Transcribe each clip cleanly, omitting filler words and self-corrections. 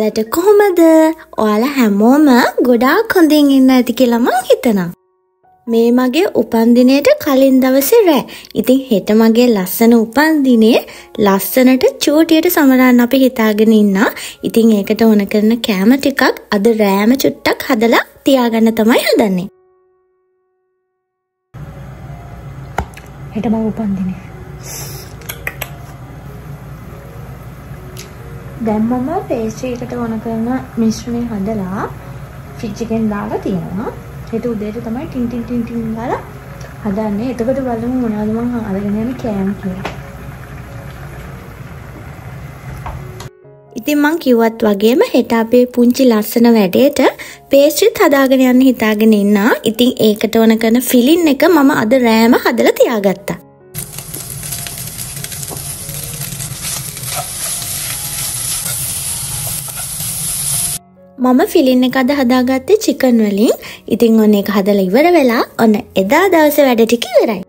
ඔයාලට කොහොමද? ඔයාලා හැමෝම ගොඩාක් හොඳින් ඉන්න ඇති කියලා මං හිතනවා. මේ මගේ උපන්දිනේට කලින් දවසේ රෑ. ඉතින් හෙට මගේ ලස්සන උපන්දිනේ ලස්සනට චූටියට සමරන්න අපි හිතාගෙන ඉන්නා. ඉතින් ඒකට ඕන කරන කෑම ටිකක් අද රෑම චුට්ටක් හදලා තියාගන්න තමයි හදන්නේ. හෙට මගේ උපන්දිනේ. දැන් මම පේස්ට්‍රි එකට ඕන කරන මිශ්‍රණය හදලා ෆ්‍රිජ් එකෙන් දාලා තියෙනවා. හෙට උදේට තමයි ටින් ටින් ටින් ටින් දාලා හදන්නේ. එතකොට බලමු මොනවද මම අරගෙන යන්නේ කෑම කියලා. ඉතින් මං කිව්වත් වගේම හෙට අපේ පුංචි ලස්සන වැඩේට පේස්ට්‍රිත් හදාගෙන යන්න හිතාගෙන ඉන්නා. ඉතින් ඒකට ඕන කරන ෆිලින් එක මම අද රෑම හදලා තියාගත්තා. මම ෆිලින් එක අද හදාගත්තේ චිකන් වලින්. ඉතින් ඔන්න ඒක හදලා ඉවර වෙලා ඔන්න එදා දවසේ වැඩ ටික ඉවරයි.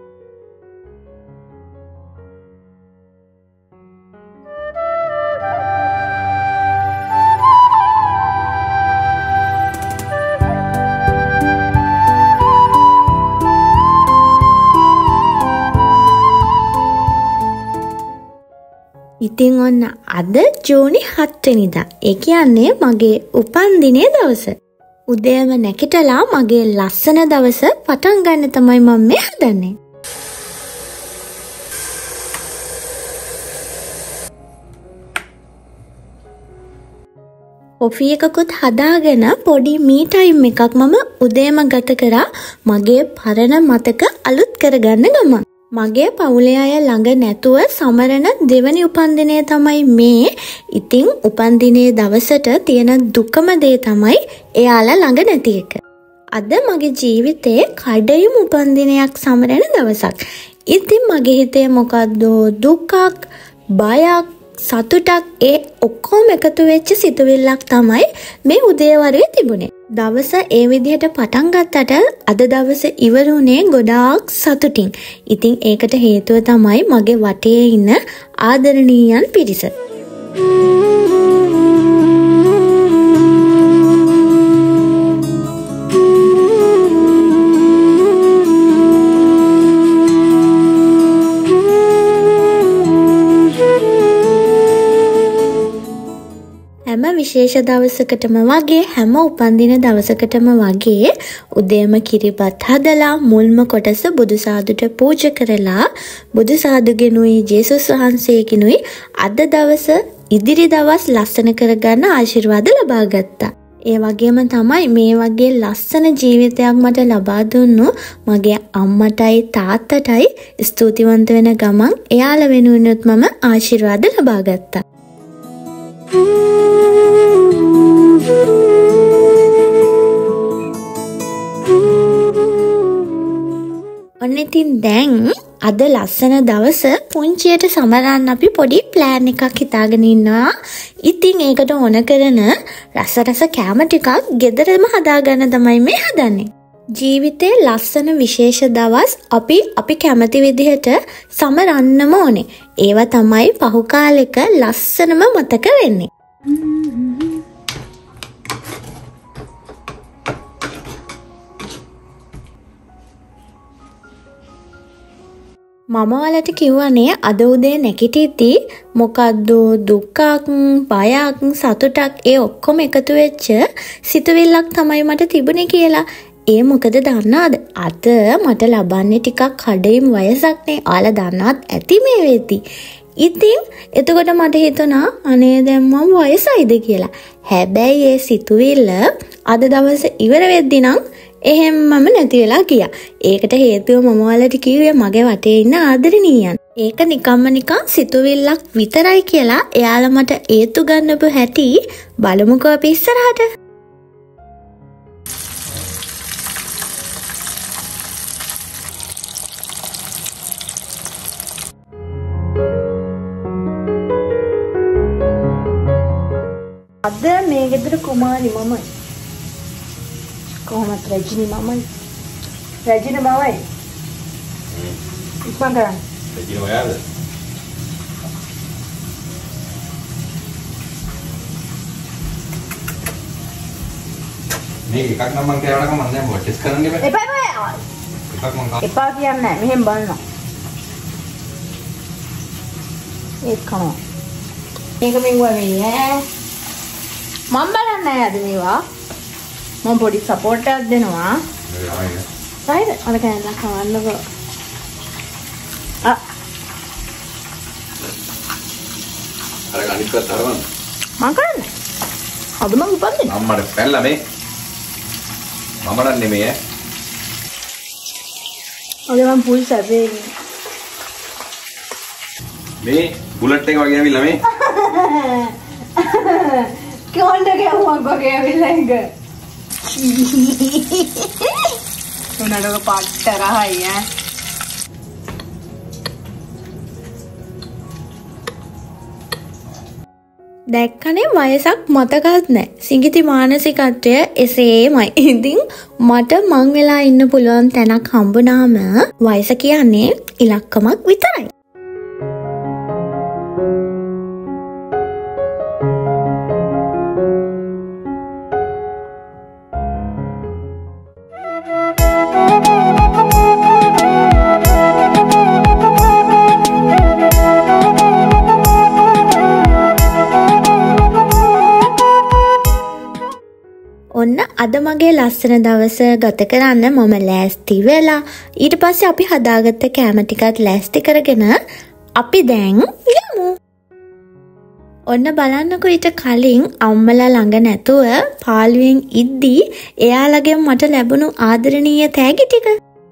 ඉතින් ඔන්න අද ජූනි 7 වෙනිදා. ඒ කියන්නේ මගේ උපන්දිනේ දවස. උදේම නැගිටලා මගේ ලස්සන දවස පටන් ගන්න තමයි මම මේ හදන්නේ. කොෆි එකකුත් හදාගෙන පොඩි මී ටයිම් එකක් මම උදේම ගත කරා මගේ පරණ මතක අලුත් කරගන්න ගමන්. මගේ පවුලේ අය ළඟ නැතුව සමරන දෙවනි උපන්දිනය තමයි මේ. ඉතින් උපන්දිනේ දවසට තියෙන දුකම දේ තමයි එයාලා ළඟ නැති එක. අද මගේ ජීවිතේ කඩයිම් උපන්දිනයක් සමරන දවසක්. ඉතින් මගේ හිතේ මොකද්ද දුකක්, බයක්, සතුටක් ඒ ඔක්කොම එකතු වෙච්ච සිතුවිල්ලක් තමයි මේ උදේවරුේ තිබුණේ. දවස ඒ විදිහට පටන් ගත්තට අද දවස ඉවරුනේ ගොඩාක් සතුටින්. ඉතින් ඒකට හේතුව තමයි මගේ වටේ ඉන්න ආදරණීයන් පිරිස. හැම විශේෂ දවසකටම වගේ හැම උපන්දින දවසකටම වගේ උදේම කිරිබත් හදලා මුල්ම කොටස බුදුසාදුට පූජා කරලා බුදුසාදුගෙනුයි ජේසුස් වහන්සේගෙනුයි අද දවස ඉදිරි දවස් ලස්සන කරගන්න ආශිර්වාද ලබා ගත්තා. ඒ වගේම තමයි මේ වගේ ලස්සන ජීවිතයක් මට ලබා දුන්නු මගේ අම්මටයි තාත්තටයි ස්තුතිවන්ත වෙන ගමන් එයාලා වෙනුවෙනුත් මම ආශිර්වාද ලබා ගත්තා. ඔන්න ඉතින් දැන් අද ලස්සන දවස පුංචියට සමරන්න අපි පොඩි ප්ලෑන් එකක් හිතාගෙන ඉන්නවා. ඉතින් ඒකට ඕන කරන රස කෑම ටිකක් ගෙදරම හදාගන්න තමයි මේ හදන්නේ. ජීවිතේ ලස්සන විශේෂ දවස් අපි කැමති විදිහට සමරන්නම ඕනේ. ඒවා තමයි පහු කාලෙක ලස්සනම මතක වෙන්නේ. මම ඔයාලට කිව්වනේ අද උදේ නැගිටිද්දී මොකද්ද දුකක්, බයක්, සතුටක් ඒ ඔක්කොම එකතු වෙච්ච සිතුවිල්ලක් තමයි මට තිබුණේ කියලා. ඒ මොකද දන්නවද? අද මට ලබන්නේ ටිකක් කඩේම වයසක් නේ. ඔයාලා දන්නවත් ඇති මේ වෙද්දි. ඉතින් එතකොට මට හිතුණා අනේ දැන් මම වයසයිද කියලා. හැබැයි ඒ සිතුවිල්ල අද දවසේ ඉවර වෙද්දී නම් එහෙම්මම නැති වෙලා ගියා. ඒකට හේතුව මම ඔයාලට කිව්වේ මගේ වටේ ඉන්න ආදරණීයන්. ඒක නිකන් සිතුවිල්ලක් විතරයි කියලා එයාලා මට ඒතු ගන්නපු හැටි බලමුකෝ අපි ඉස්සරහට. අද මේ ගෙදර කුමාරි මමයි. කොහොමද රජිනි මමයි. රජිනි මමයි. ඉක්මන් කරන්න. රජිනි ඔයාද? මේක එකක් නම් මම කියලා කම නැහැ මොකද ටෙස්ට් කරන්න බෑ. එපා එකක් මම එපා කියන්නේ නැහැ. මෙහෙම බලනවා. ඒක කනවා. මේක මෙව්වා වෙයි ඈ. මම බලන්නේ නැහැ අද මේවා. මම පොඩි සපෝට් එකක් දෙනවා. හරිද? අර කෑල්ලක් කවන්නකෝ. අර අනිත් පැත්ත හරවන්න. මම කරන්නේ. අද මම උපන්නේ. අම්මට පැනලා මේ. මම නම් නෙමෙයි ඈ. අද මම පුල් සැපේ. මේ බුලට් එක වගේ ඇවිල්ලා මේ. කොණ්ඩ ගැහුවක් වගේ ඇවිල්ලා එක. උනඩක පට්ටරහයි ඈ. දැක්කනේ වයසක් මතකත් නැහැ. සිඟිති මානසිකත්වය එසේමයි. ඉතින් මට මං වෙලා ඉන්න පුළුවන් තැනක් හම්බුනාම වයස කියන්නේ ඉලක්කමක් විතරයි. ඔන්න අද මගේ ලස්සන දවස ගත කරන්න මම ලෑස්ති වෙලා ඊට පස්සේ අපි හදාගත්ත කෑම ටිකත් ලෑස්ති කරගෙන අපි දැන් යමු. ඔන්න බලන්නකෝ ඊට කලින් අම්මලා ළඟ නැතුව පාළුවෙන් ඉද්දී එයාලගෙන් මට ලැබුණු ආදරණීය තෑගි ටික.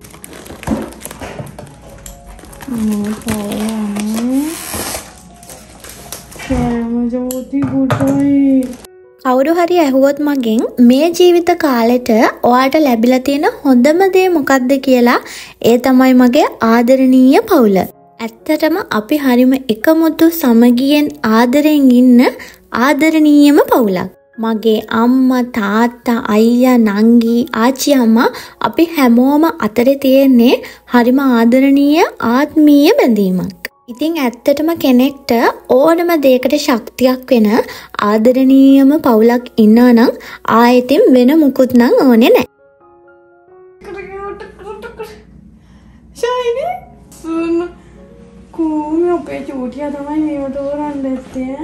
කවුරු හරි ඇහුවොත් මගෙන් මේ ජීවිත කාලෙට ඔයාට ලැබිලා තියෙන හොඳම දේ මොකක්ද කියලා ඒ තමයි මගේ ආදරණීය පවුල. ඇත්තටම අපි හරිම එකමුතු සමගියෙන් ආදරෙන් ඉන්න ආදරණීයම පවුලක්. මගේ අම්මා තාත්තා අයියා නංගි ආච්චි අම්මා අපි හැමෝම අතරේ තියෙන්නේ හරිම ආදරණීය ආත්මීය බැඳීමක්. ඉතින් ඇත්තටම කෙනෙක්ට ඕනම දෙයකට ශක්තියක් වෙන ආදරණීයම පවුලක් ඉන්නවා නම් ආයෙතින් වෙන මුකුත් නම් ඕනේ නැහැ. ෂයිනේ සුන් කොහොම අපේ චූටියා තමයි මේව තෝරන්න ඇත්තේ.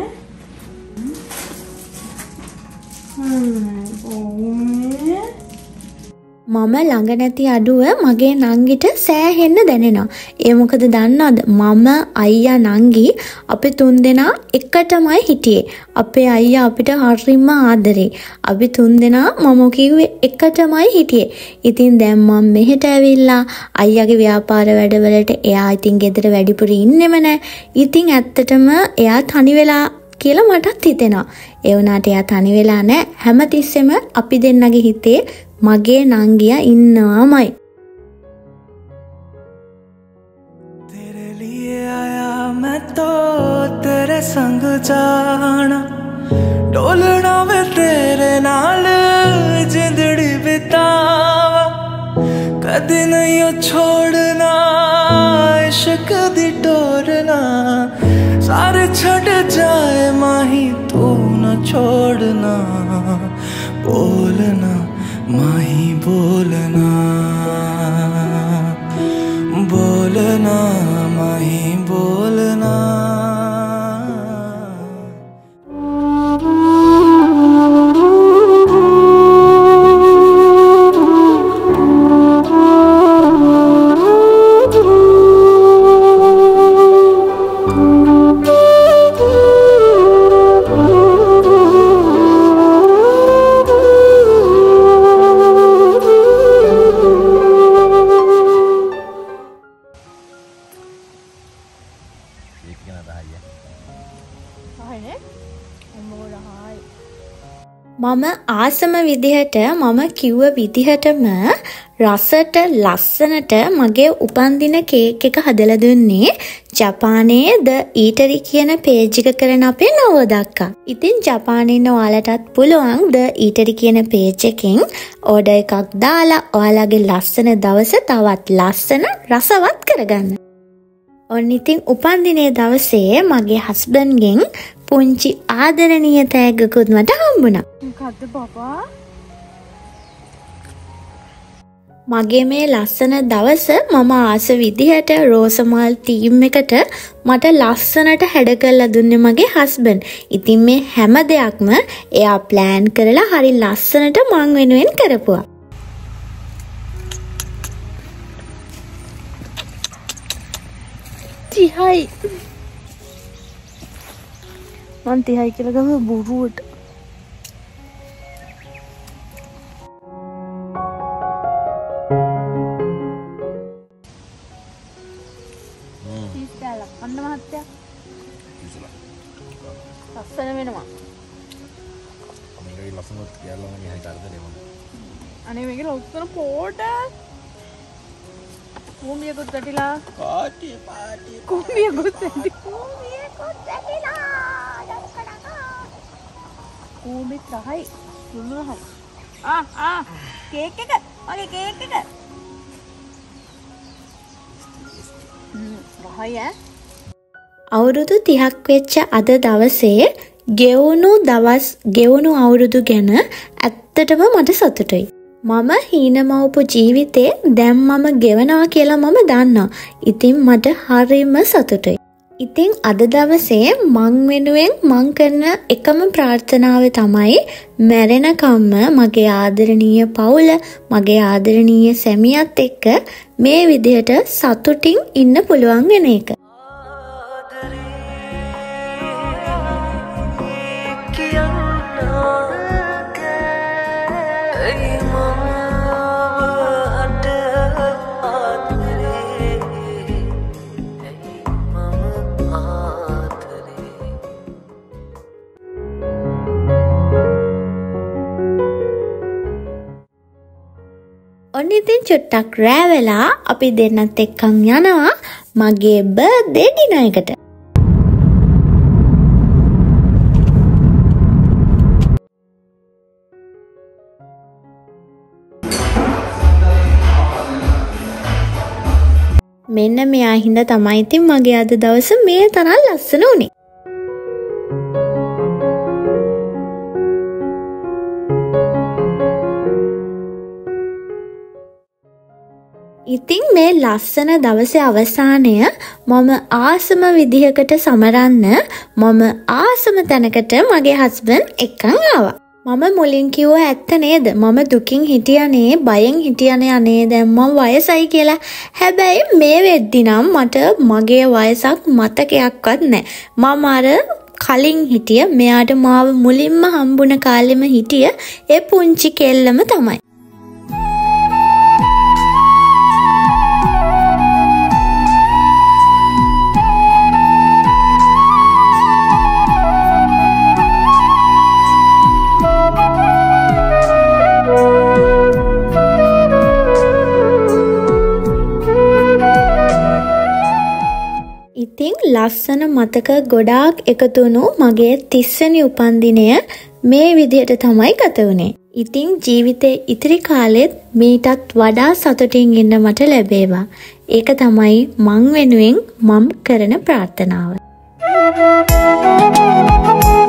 මම ළඟ නැති අඩුව මගේ නංගිට සෑහෙන්න දැනෙනවා. ඒ මොකද දන්නවද? මම අයියා නංගි අපි තුන්දෙනා එකටමයි හිටියේ. අපේ අයියා අපිට හරිම ආදරේ. අපි තුන්දෙනා මම කිව්වේ එකටමයි හිටියේ. ඉතින් දැන් මම මෙහෙට ඇවිල්ලා අයියාගේ ව්‍යාපාර වැඩවලට එයා ඉතින් ගෙදර වැඩිපුර ඉන්නෙම නැහැ. ඉතින් ඇත්තටම එයා තනි වෙලා කියලා මටත් හිතෙනවා. ඒ වුණාට එයා තනි වෙලා නැහැ. හැමතිස්සෙම අපි දෙන්නගේ හිතේ මගේ නංගියා ඉන්නවාමයි. तेरे लिए आया मैं तो तेरे संग जाना डोलना वे तेरे नाल जिंदड़ी बितावा कदी नहीं छोड़ना इश्क दी टोरना सारे छड़ जाए माही तू न छोड़ना बोलना माही बोलना बोलना माही बोलना මම ආසම විදිහට මම කිව්ව විදිහටම රසට ලස්සනට මගේ උපන්දින කේක් එක හදලා දුන්නේ ජපානයේ ද ඊටරි කියන පේජ් එක කරන අපේ නවෝදක්කා. ඉතින් ජපානයේ ඉන්න ඔයාලටත් පුළුවන් ද ඊටරි කියන පේජ් එකෙන් ඕඩර් එකක් දාලා ඔයාලගේ ලස්සන දවස තවත් ලස්සන රසවත් කරගන්න. ඔන්න ඉතින් උපන්දිනේ දවසේ මගේ හස්බන්ඩ්ගෙන් පුංචි ආදරණීය තෑග්ගකුත් මට හම්බුණා. මොකද්ද බබා? මගේ මේ ලස්සන දවස මම ආස විදිහට රෝසමල් ටීම් එකට මට ලස්සනට හැඩ කරලා දුන්නේ මගේ හස්බන්ඩ්. ඉතින් මේ හැම දෙයක්ම එයා ප්ලෑන් කරලා හරි ලස්සනට මං වෙනුවෙන් කරපුවා. තිහයි මං තිහයි කියලා ගම බොරුවට. අන්න මහත්තයා ලස්සන වෙනවා. අනේ මේක ලස්සන පොට කුඹියකුත් ඇටිලා කුඹියකුත් ඇටිලා කුඹි තමයි සුළුයි. කේක් එක මගේ කේක් එක රහයි ඈ. අවුරුදු 30ක් වෙච්ච අද දවසේ ගෙවුණු අවුරුදු ගැන ඇත්තටම මට සතුටුයි. මම හීනමවපු ජීවිතේ දැන් මම ගෙවනවා කියලා මම දන්නවා. ඉතින් මට හරිම සතුටුයි. ඉතින් අද දවසේ මං වෙනුවෙන් මං කරන එකම ප්‍රාර්ථනාව තමයි මැරෙනකම්ම මගේ ආදරණීය පවුල, මගේ ආදරණීය සැමියාත් එක්ක මේ විදිහට සතුටින් ඉන්න පුළුවන් වෙන එක. ඔන්න ඉතින් චුට්ටක් රෑ වෙලා අපි දෙන්නත් එක්කන් යනවා මගේ බර්ත්ඩේ ඩිනර් එකට. මෙන්න මෙයා හින්දා තමයි ඉතින් මගේ අද දවස මේ තරම් ලස්සන උනේ. ඉතින් මේ ලස්සන දවසේ අවසානය මම ආසම විදිහකට සමරන්න මම ආසම තැනකට මගේ හස්බන්ඩ් එක්කන් ආවා. මම මුලින් කිව්වා ඇත්ත නේද? මම දුකින් හිටියානේ, බයෙන් හිටියානේ අනේ දැන් මම වයසයි කියලා. හැබැයි මේ වෙද්දි නම් මට මගේ වයසක් මතකයක්වත් නැහැ. මම අර කලින් හිටිය මෙයාට මාව මුලින්ම හම්බුන කාලෙම හිටිය ඒ පුංචි කෙල්ලම තමයි. ඉතින් ලස්සන මතක ගොඩාක් එකතු වුණු මගේ 30 වෙනි උපන්දිනය මේ විදිහට තමයි ගත වුනේ. ඉතින් ජීවිතේ ඉතිරි කාලෙත් මීටත් වඩා සතුටින් ඉන්න මට ලැබේවා. ඒක තමයි මං වෙනුවෙන් මම කරන ප්‍රාර්ථනාව.